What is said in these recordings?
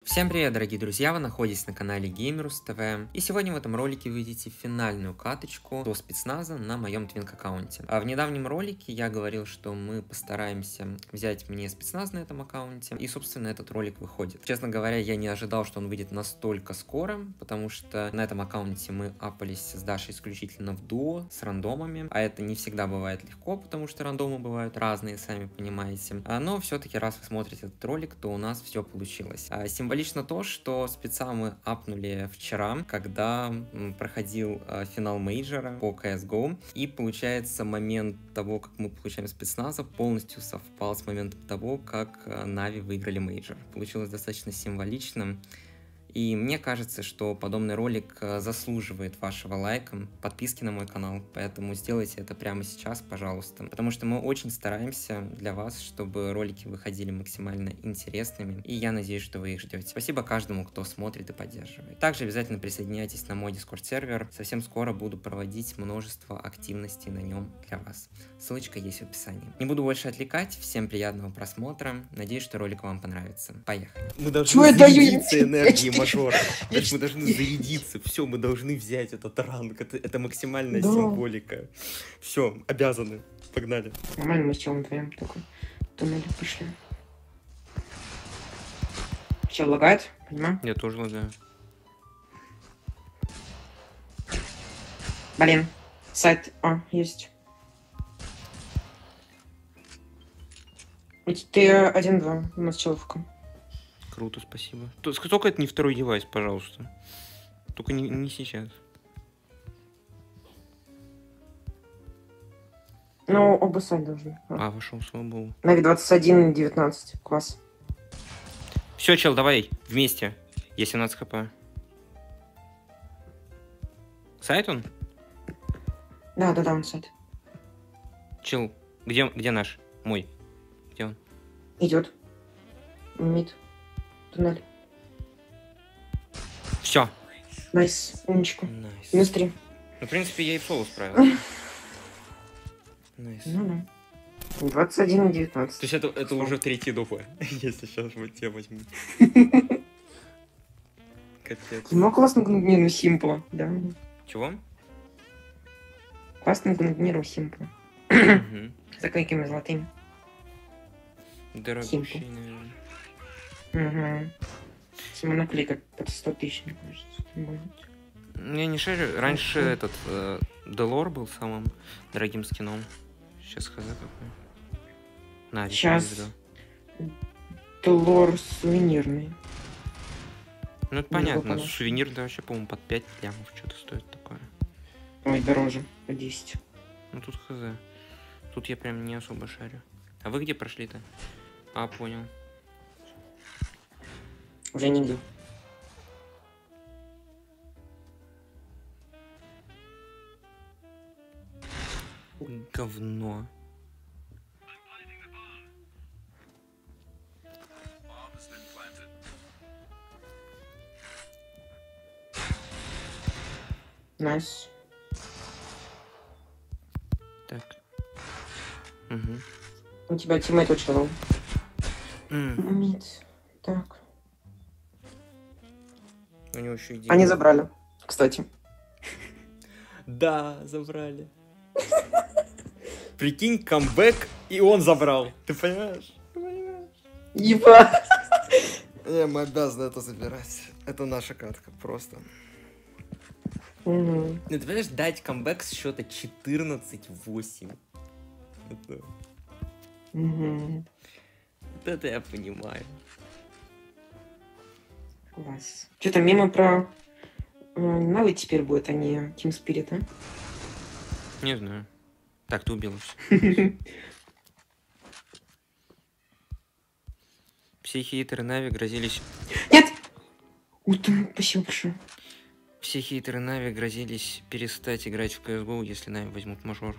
Всем привет, дорогие друзья, вы находитесь на канале Gamerus TV, и сегодня в этом ролике вы видите финальную каточку до спецназа на моем твинк аккаунте. А в недавнем ролике я говорил, что мы постараемся взять мне спецназ на этом аккаунте, и собственно этот ролик выходит. Честно говоря, я не ожидал, что он выйдет настолько скоро, потому что на этом аккаунте мы апались с Дашей исключительно в дуо, с рандомами, а это не всегда бывает легко, потому что рандомы бывают разные, сами понимаете. Но все-таки раз вы смотрите этот ролик, то у нас все получилось. Символично то, что спеца мы апнули вчера, когда проходил финал мейджора по CSGO, и получается момент того, как мы получаем спецназа, полностью совпал с моментом того, как Нави выиграли мейджор. Получилось достаточно символично. И мне кажется, что подобный ролик заслуживает вашего лайка, подписки на мой канал, поэтому сделайте это прямо сейчас, пожалуйста. Потому что мы очень стараемся для вас, чтобы ролики выходили максимально интересными, и я надеюсь, что вы их ждете. Спасибо каждому, кто смотрит и поддерживает. Также обязательно присоединяйтесь на мой Discord сервер, совсем скоро буду проводить множество активностей на нем для вас. Ссылочка есть в описании. Не буду больше отвлекать, всем приятного просмотра, надеюсь, что ролик вам понравится. Поехали. Мы должны зарядиться энергией мажора. Мы должны зарядиться. Все, мы должны взять этот ранг. Это максимальная символика. Все, обязаны. Погнали. Нормально, мы с челом вдвоем такой туннель пошли. Чел лагает, понимаю? Я тоже лагаю. Блин, сайт, есть. Ты 1-2, у нас человека. Круто, спасибо. Только это не второй девайс, пожалуйста. Только не сейчас. Ну, оба сайт должны. Вошел, слава богу. Нави 21 19. Класс. Все, чел, давай, вместе. Я 17 хп. Сайт он? Да, он сайт. Чел, где наш? Мой. Где он? Идет. Мид. Туннель. Все. Найс. Умничку. Найс. Минус 3. Ну, в принципе, я и в соло справился. Найс. Ну. 21 19. То есть это уже третий дупла, если сейчас вот те возьму. Капец. Ну, классно гнугнирую симпла, да. Чего? Классно гнугнирую симпла. За какими золотыми? Дорогущий, наверное. Моноклика под 100 тысяч, мне кажется. Я не шарю. Раньше этот Делор был самым дорогим скином. Сейчас хз какой. Сейчас Делор сувенирный. Ну это понятно. Сувенир да вообще, по-моему, под 5 лямов что-то стоит такое. Ой, дороже. По 10. Ну тут хз. Тут я прям не особо шарю. А вы где прошли-то? Понял. Уже нигде. Говно. Найс. Так. Угу. У тебя тиммейт учил. Так. У него еще идея. Они забрали, кстати. Да, забрали. Прикинь, камбэк, и он забрал. Ты понимаешь? Еба. Мы обязаны это забирать. Это наша катка, просто. Ну, ты понимаешь, дать камбэк с счета 14-8. Вот это я понимаю. Класс. Что-то мимо про Нави теперь будет, а не Team Spirit, а? Не знаю. Так, ты убил. Все хейтеры Нави грозились... Нет! Спасибо большое. Все хейтеры Нави грозились перестать играть в CSGO, если Нави возьмут мажор.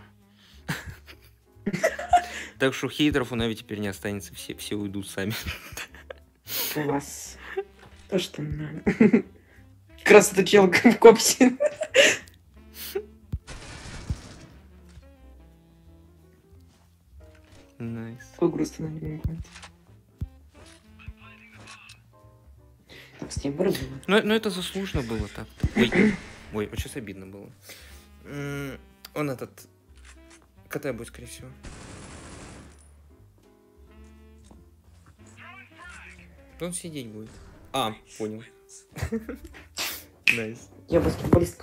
Так что хейтеров у Нави теперь не останется, все уйдут сами. Класс. То, что надо. Как раз это чел в копсе. Найс. Какой грустно, наверное, будет. кстати, вырубила. Ну это заслуженно было так-то. Ой, ой, вот сейчас обидно было. Он этот... КТ будет, скорее всего. Он сидеть будет. А, понял. Найс. Я баскетболистка.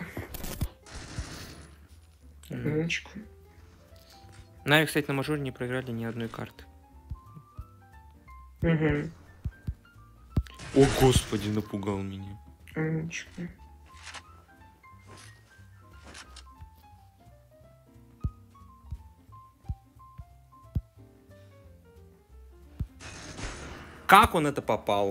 Мгм. Умничка. Нави, кстати, на мажоре не проиграли ни одной карты. Угу. О, господи, напугал меня. Умничка. Как он это попал?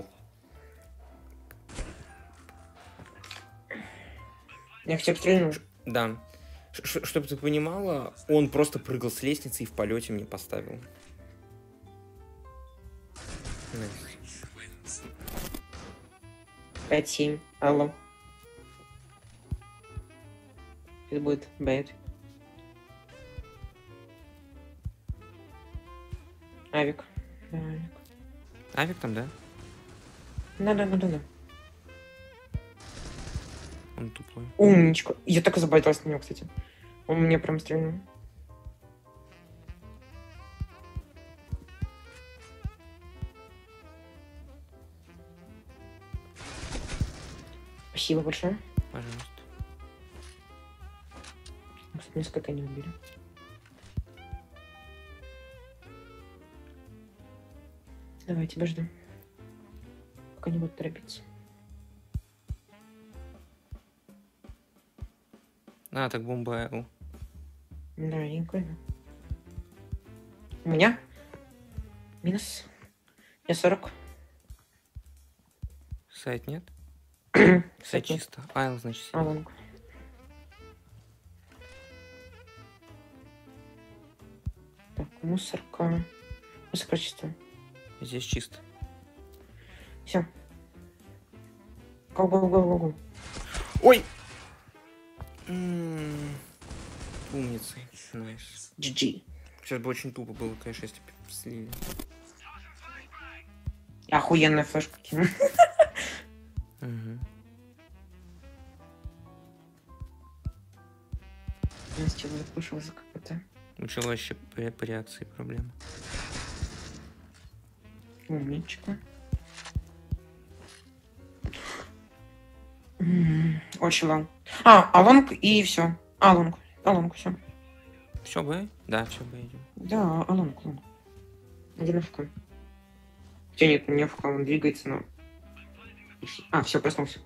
Я всех стрельнул. Да. Чтобы ты понимала, он просто прыгал с лестницы и в полете мне поставил. Найс. 5-7. Алло. Это будет бэд. Авик. Да, Авик. Авик там, да? Да. Он тупой. Умничка. Я так и забайталась на него, кстати. Он мне прям стрельнул. Спасибо большое. Пожалуйста. Кстати, несколько не убили. Давай, тебя жду. Пока не буду торопиться. А, так бомба Л. Да, я не понял. У меня? Минус. Я 40. Сайт нет? Сайт Сайт нет. чисто. Айл, значит. Алонг. Так, мусорка. Мусорка чисто. Здесь чисто. Все. Го-го-го-го-го. Ой! Умница. Найс. GG. Сейчас бы очень тупо было, конечно, если бы слили. Охуенная флешка кину. Угу. У нас человек вышел за КПТ. Начала еще по реакции проблема. Умничка. Очень лонг. Алонг и все. Алонг, все. Все, Б? Да, все, Б идем. Да, лонг. Один АФК. Хотя нет, не АФК, он двигается, но... все, проснулся.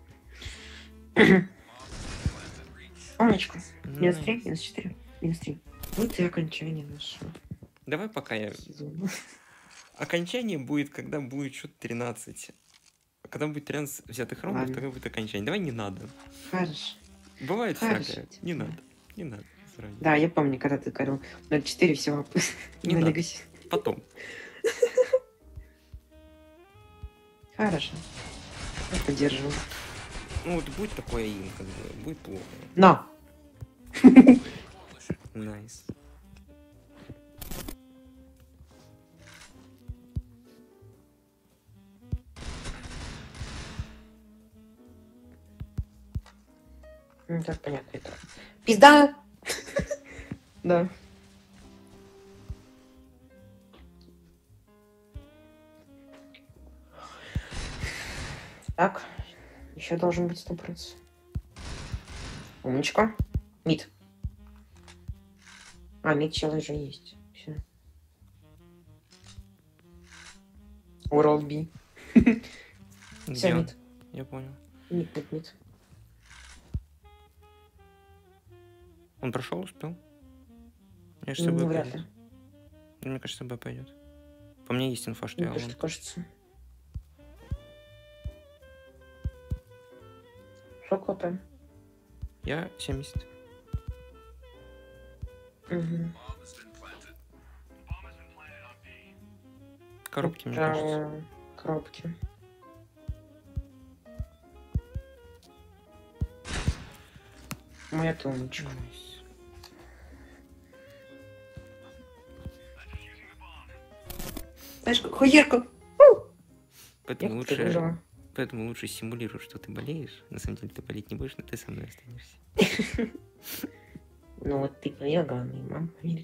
Умничка. Минус 3, минус 4, минус 3. Вот и окончание нашего Давай пока я... сезона. Окончание будет, когда будет что-то 13. Когда будет 13 взятых раундов, Ладно. тогда будет окончание. Давай не надо. Хорошо. Бывает Хорошо. всякое. Не надо. Не надо. Заранее. Да, я помню, когда ты говорил 0-4, все. Не на надо. Legacy. Потом. Хорошо. Я поддерживаю. Ну вот будет такое им, как бы, будет плохо. На! Найс. Ну, так понятно, это. Пизда! Да. Так, еще должен быть 100%. Умничка. Мид. Мид чел уже есть. Все. World B. Где Все, он? мид. Я понял. Мид. Он прошел, успел? Мне кажется, Ну, Б вряд ли. пойдет. Мне кажется, Б пойдет. По мне есть инфа, что Мне я тоже лонг. кажется. Шок ЛП. Я 70. Угу. Коробки, мне кажется. Коробки. Моя тумбочка. Найс. Знаешь, как хуерка. Поэтому Я лучше выжила. Поэтому лучше симулируй, что ты болеешь. На самом деле ты болеть не будешь, но ты со мной останешься. Ну вот ты поверил, главное, мама поверит.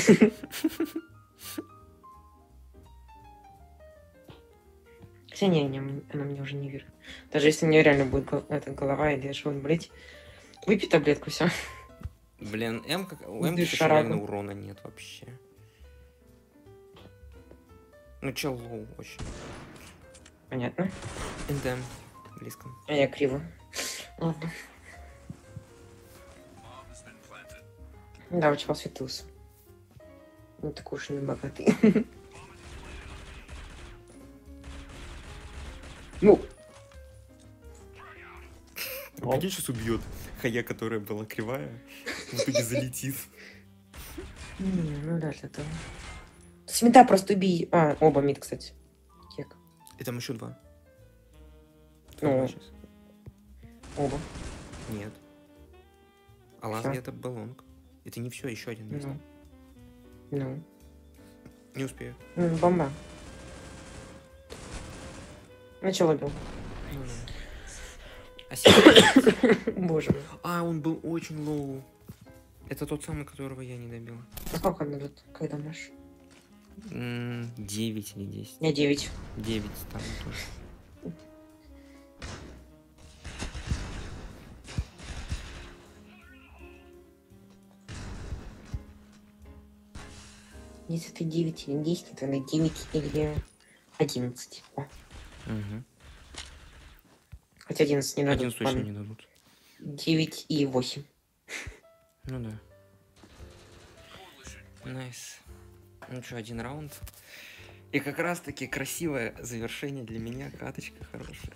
Хотя не, она мне уже не верит. Даже если у нее реально будет эта голова или что-нибудь болеть, выпей таблетку, все. Блин, у Иди М-ки шарагу. реально урона нет вообще. Ну чё, лоу очень. Понятно. НДМ близко. А я криво. Ладно. Да, очень посветился. Ну такой уж и не богатый. Ну. Прикинь, сейчас убьет. Хая, которая была кривая, в итоге залетит. Ну да, для того. С мида просто убей. А, оба мид, кстати. Кек. И там еще два. Ну. Сейчас. Оба. Нет. А лазли это баллонг. Это не все, еще один есть. Ну. Не успею. Бомба. Начал убил. Боже мой. А, он был очень лоу. Это тот самый, которого я не добил. А сколько дадут, когда наш? 9 или 10. Я 9. 9 там тоже. Если ты 9 или 10, то на 9 или 11. О. Угу. Хотя 11 не дадут. 11 точно не дадут. 9 и 8. Ну да. Найс. Ну что, один раунд. И как раз таки красивое завершение для меня. Каточка хорошая.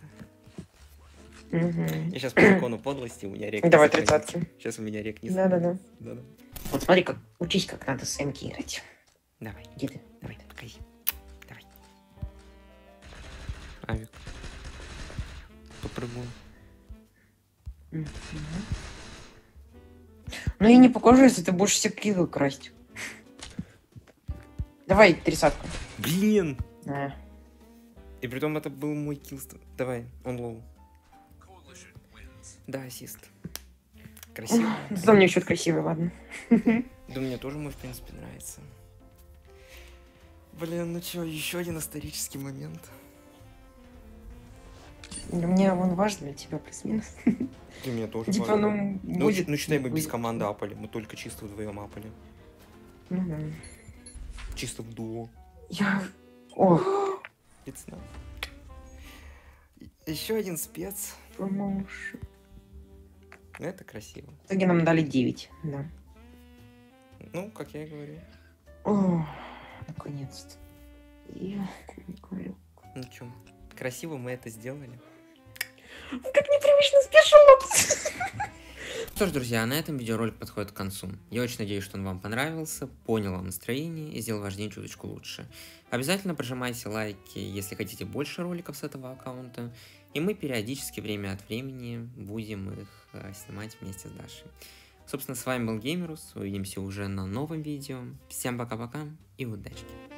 Угу. И сейчас по закону подлости у меня рек. Давай 30-ки. Сейчас у меня рек не Да-да-да. Да-да. Вот смотри, как учись, как надо с МК играть. Давай. Где ты? Давай, покажи. Давай. Авик. Попрыгуем. Ну и не покажу, если ты будешь все киллы красть. Давай 30-ку. Блин! А. И притом это был мой килл. Давай, он лоу. Да, ассист. Красиво. Зато мне счет красивый, ладно. Да мне тоже мой, в принципе, нравится. Блин, ну чё, еще один исторический момент. Для меня он важен, для тебя плюс-минус. Для меня тоже Типа, важно. ну, будет. Ну, считай, мы без будет. команды апали. Мы только чисто вдвоем апали. Ну, да. Чисто в дуо. Я... Ох. Спецназ. Еще один спец. Промоушен. Это красиво. В итоге нам дали 9, да. Ну, как я и говорю. О, наконец-то. Я говорю. Ну чё, красиво мы это сделали. Как непривычно спешу. Что ж, друзья, на этом видеоролик подходит к концу. Я очень надеюсь, что он вам понравился, понял вам настроение и сделал ваш день чуточку лучше. Обязательно прожимайте лайки, если хотите больше роликов с этого аккаунта. И мы периодически, время от времени, будем их снимать вместе с Дашей. Собственно, с вами был Геймерус. Увидимся уже на новом видео. Всем пока-пока и удачи!